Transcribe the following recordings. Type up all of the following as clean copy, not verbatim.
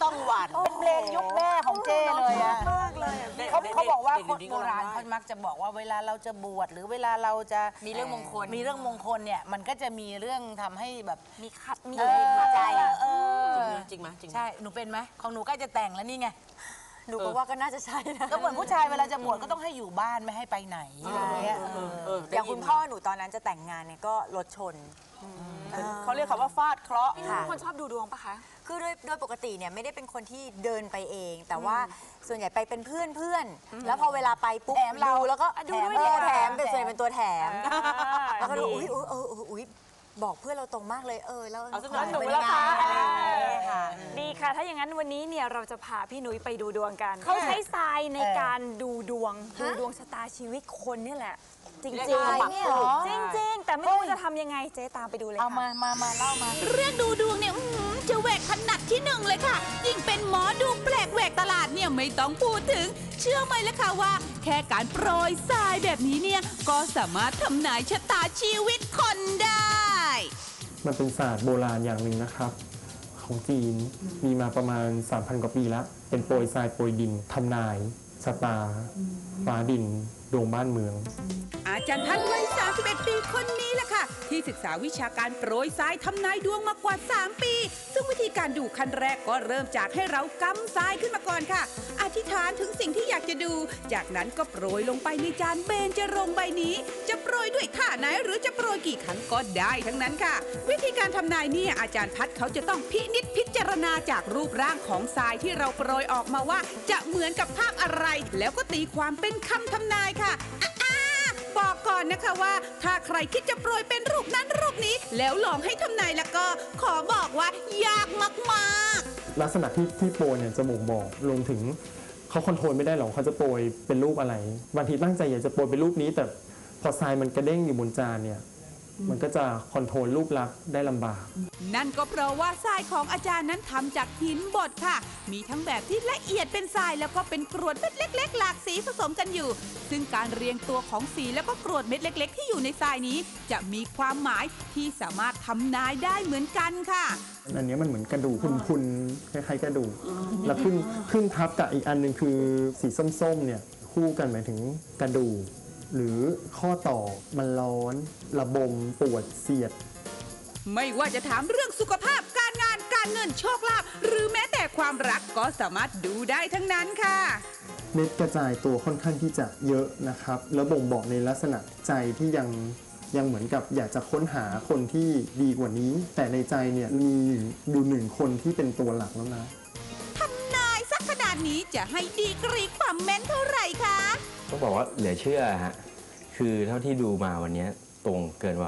ช่องวันเป็นเพลงยุคแม่ของเจ้เลยอะมากเลยเขาบอกว่าคนโบราณเขามักจะบอกว่าเวลาเราจะบวชหรือเวลาเราจะมีเรื่องมงคลเนี่ยมันก็จะมีเรื่องทำให้แบบมีคัดมีหัวใจจริงไหมใช่หนูเป็นไหมของหนูใกล้จะแต่งแล้วนี่ไงหนูก็ว่าก็น่าจะใช่นะก็เหมือนผู้ชายเวลาจะบวชก็ต้องให้อยู่บ้านไม่ให้ไปไหนอะไรเงี้ยอย่างคุณพ่อหนูตอนนั้นจะแต่งงานเนี่ยก็รถชนเขาเรียกคำว่าฟาดเคราะห์คนชอบดูดวงปะคะคือโดยปกติเนี่ยไม่ได้เป็นคนที่เดินไปเอง แต่ว่าส่วนใหญ่ไปเป็นเพื่อนแล้วพอเวลาไปปุ๊บดูแล้วก็ดูด้วยแถมเป็นส่วนใหญ่เป็นตัวแถมแล้วก็ดูอุ้ยบอกเพื่อนเราตรงมากเลยแล้วหนูแล้วค่ะดีค่ะถ้าอย่างนั้นวันนี้เนี่ยเราจะพาพี่นุ้ยไปดูดวงกันเขาใช้ทรายในการดูดวงชะตาชีวิตคนนี่แหละจริงๆจริงๆแต่ไม่รู้จะทำยังไงเจ๊ตามไปดูเลยค่ะเอามาเล่ามาเรื่องดูดวงเนี่ยจะแหวกถนัดที่หนึ่งเลยค่ะยิ่งเป็นหมอดูแปลกแหวกตลาดเนี่ยไม่ต้องพูดถึงเชื่อไหมล่ะค่ะว่าแค่การโปรยทรายแบบนี้เนี่ยก็สามารถทำนายชะตาชีวิตคนได้มันเป็นศาสตร์โบราณอย่างหนึ่งนะครับของจีนมีมาประมาณ 3,000 กว่าปีแล้วเป็นโปรยทรายโปรยดินทำนายชะตาฟ้าดินดวงบ้านเมืองอาจารย์ทัศน์วัย31 ปีคนนี้แหละค่ะที่ศึกษาวิชาการโปรยทรายทำนายดวงมากว่า3 ปีซึ่งวิธีการดูขั้นแรกก็เริ่มจากให้เรากำทรายขึ้นมาก่อนค่ะอธิษฐานถึงสิ่งที่อยากจะดูจากนั้นก็โปรยลงไปในจานเบญจรงค์ใบนี้จะโปรยด้วยท่าไหนหรือจะโปรยกี่ครั้งก็ได้ทั้งนั้นค่ะวิธีการทำนายเนี่ยอาจารย์ทัศน์เขาจะต้องพินิจพิจารณาจากรูปร่างของทรายที่เราโปรยออกมาว่าจะเหมือนกับภาพอะไรแล้วก็ตีความเป็นคำทำนายค่ะบอกก่อนนะคะว่าถ้าใครคิดจะโปรยเป็นรูปนั้นรูปนี้แล้วลองให้ทำนายแล้วก็ขอบอกว่ายากมากๆลักษณะที่โปรยเนี่ยจะบ่งบอกรวมถึงเขาคอนโทรลไม่ได้หรอกเขาจะโปรยเป็นรูปอะไรบางทีตั้งใจอยากจะโปรยเป็นรูปนี้แต่พอทรายมันกระเด้งอยู่บนจานเนี่ยมันก็จะคอนโทรลรูปลักษณ์ได้ลำบากนั่นก็เพราะว่าทรายของอาจารย์นั้นทำจากหินบดค่ะมีทั้งแบบที่ละเอียดเป็นทรายแล้วก็เป็นกรวดเม็ดเล็กๆหลากสีผสมกันอยู่ซึ่งการเรียงตัวของสีแล้วก็กรวดเม็ดเล็กๆที่อยู่ในทรายนี้จะมีความหมายที่สามารถทำนายได้เหมือนกันค่ะอันนี้มันเหมือนกระดูกพุนๆคล้ายๆกระดูกแล้วขึ้นทับกับอีกอันหนึ่งคือสีส้มๆเนี่ยคู่กันหมายถึงกระดูกหรือข้อต่อมันร้อนระบมปวดเสียดไม่ว่าจะถามเรื่องสุขภาพการงานการเงินโชคลาภหรือแม้แต่ความรักก็สามารถดูได้ทั้งนั้นค่ะเม็ดกระจายตัวค่อนข้างที่จะเยอะนะครับแล้วบ่งบอกในลักษณะใจที่ยังเหมือนกับอยากจะค้นหาคนที่ดีกว่านี้แต่ในใจเนี่ยมีอยู่1 คนที่เป็นตัวหลักแล้วนะทำนายสักขนาดนี้จะให้ดีกรีความแม่นเท่าไหร่คะต้องบอกว่าเหลือเชื่อฮะคือเท่าที่ดูมาวันนี้ตรงเกินกว่า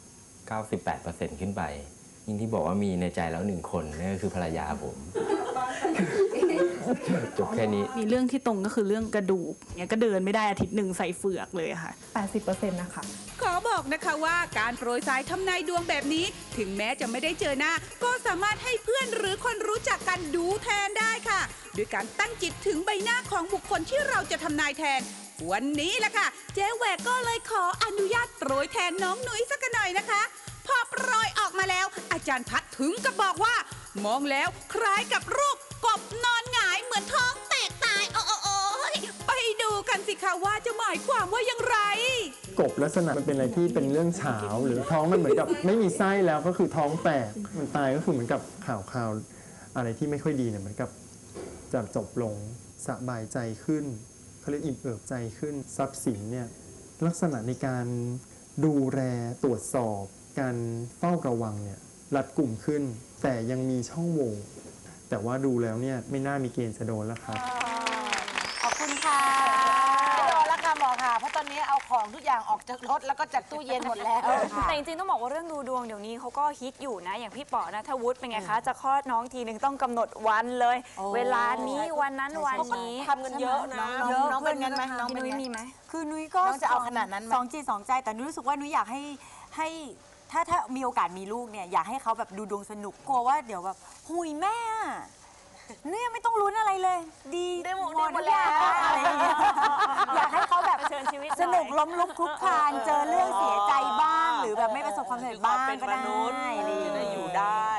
98% ขึ้นไปยิ่งที่บอกว่ามีในใจแล้ว1 คนนั่นก็คือภรรยาผมจบแค่นี้มีเรื่องที่ตรงก็คือเรื่องกระดูกเนี่ยก็เดินไม่ได้อาทิตย์หนึ่งใส่เฝือกเลยค่ะ 80% นะคะขอบอกนะคะว่าการโปรยทรายทำนายดวงแบบนี้ถึงแม้จะไม่ได้เจอหน้าก็สามารถให้เพื่อนหรือคนรู้จักกันดูแทนได้ค่ะด้วยการตั้งจิตถึงใบหน้าของบุคคลที่เราจะทำนายแทนวันนี้แหละค่ะเจ๊แหวกก็เลยขออนุญาตโปรยแทนน้องหนุ่ยสักหน่อยนะคะพอโปรยออกมาแล้วอาจารย์พัดถึงกับบอกว่ามองแล้วคล้ายกับรูปกบนอนหงายเหมือนท้องแตกตายโอ้ยไปดูกันสิคะว่าจะหมายความว่าอย่างไรกบลักษณะมันเป็นอะไรที่เป็นเรื่องเฉาหรือท้องมันเหมือนกับไม่มีไส้แล้วก็คือท้องแตกมันตายก็คือเหมือนกับข่าวอะไรที่ไม่ค่อยดีเนี่ยเหมือนกับจะจบลงสบายใจขึ้นเขาเรียกอิ่มเอิบใจขึ้นทรัพย์สินเนี่ยลักษณะในการดูแลตรวจสอบการเฝ้าระวังเนี่ยรัดกุมขึ้นแต่ยังมีช่องโหว่แต่ว่าดูแล้วเนี่ยไม่น่ามีเกณฑ์จะโดนแล้วครับขอบคุณค่ะไม่โดนแล้วค่ะหมอค่ะเพราะตอนนี้เอาของทุกอย่างออกจากรถแล้วก็จากตู้เย็นหมดแล้วแต่จริงๆต้องบอกว่าเรื่องดูดวงเดี๋ยวนี้เขาก็ฮิตอยู่นะอย่างพี่ป๋อนะถ้าวุฒิเป็นไงคะจะคลอดน้องทีนึงต้องกำหนดวันเลยเวลานี้วันนั้นวันนี้ทำกันเยอะนะน้องเป็นงั้นไหมน้องนุ้ยมีไหมคือนุ้ยก็จะเอาขนาดนั้นสองจิตสองใจแต่นุ้ยรู้สึกว่านุ้ยอยากให้ถ้ามีโอกาสมีลูกเนี่ยอยากให้เขาแบบดูดวงสนุกกลัวว่าเดี๋ยวแบบหุยแม่เนี่ยไม่ต้องลุ้นอะไรเลยดีได้หมดแล้วอะไรอย่างเงี้ยอยากให้เขาแบบสนุกล้มลุกคลุกคลานเจอเรื่องเสียใจบ้างหรือแบบไม่ประสบความสำเร็จบ้างก็ได้จะได้อยู่ได้นะ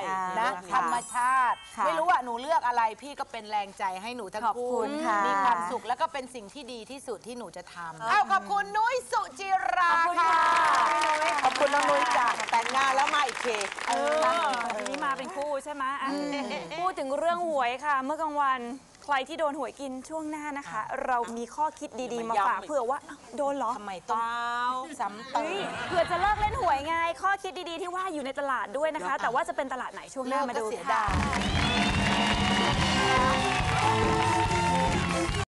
ธรรมชาติค่ะไม่รู้ว่าหนูเลือกอะไรพี่ก็เป็นแรงใจให้หนูทั้งคู่ขอบคุณค่ะมีความสุขแล้วก็เป็นสิ่งที่ดีที่สุดที่หนูจะทำเอาขอบคุณนุ้ยสุจิราค่ะขอบคุณน้องนุ้ยจ้ะแต่งงานแล้วมาอีกทีทีนี้มาเป็นคู่ใช่ไหมอ่ะพูดถึงเรื่องหวยค่ะ เมื่อกลางวันใครที่โดนหวยกินช่วงหน้านะคะ เรามีข้อคิดดีๆมาฝากเผื่อว่าอ้าวโดนเหรอทำไมต้องซ้ำเติเฮ้ยมเผื่อจะเลิกเล่นหวยไง ข้อคิดดีๆที่ว่าอยู่ในตลาดด้วยนะคะ แต่ว่าจะเป็นตลาดไหนช่วงหน้ามาดูเลิกก็เสียค่ะดาย